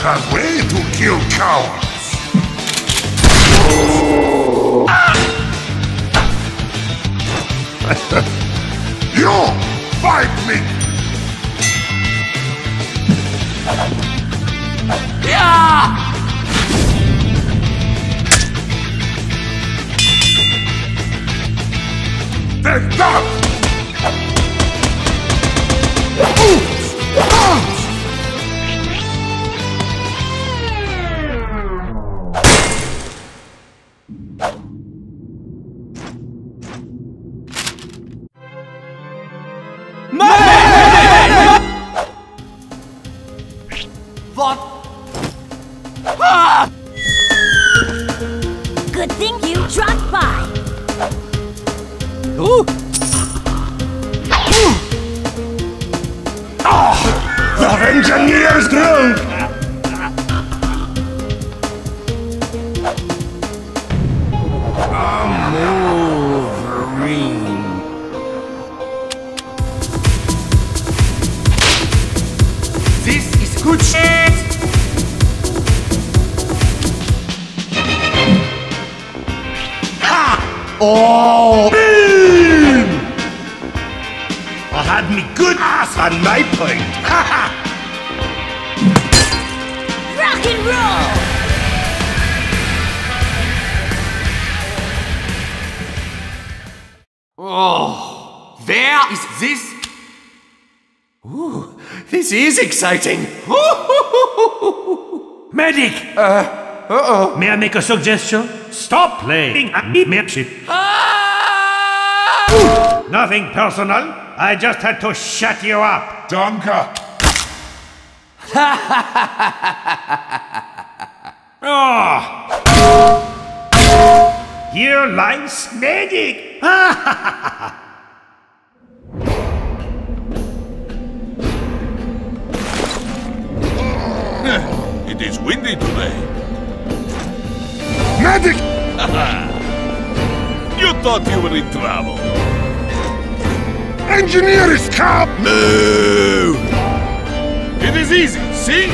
better way to kill cowards. You fight me! Yeah! Take that! What? Ah! Good thing you dropped by. Ooh. Oh, the engineer's drunk! This is good shit! Ha! Oh! Beam! I had me good ass on my point! Ha ha! Rock and roll! Oh, where is this? Ooh, this is exciting. Medic! May I make a suggestion? Stop playing at me, shit. Nothing personal. I just had to shut you up. Danke! Oh. Here lies Medic. It is windy today. Medic! You thought you were in trouble. Engineer is cop! No! It is easy, see?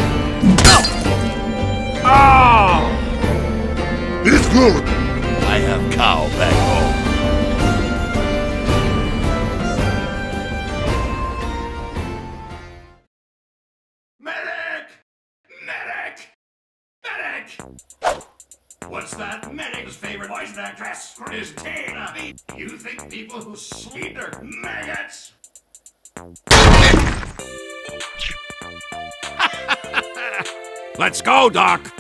Ah! It's good! I have cow back home. Medic! Medic! Medic! What's that? Medic's favorite voice actress is Tina. You think people who sleep are maggots? Let's go, Doc.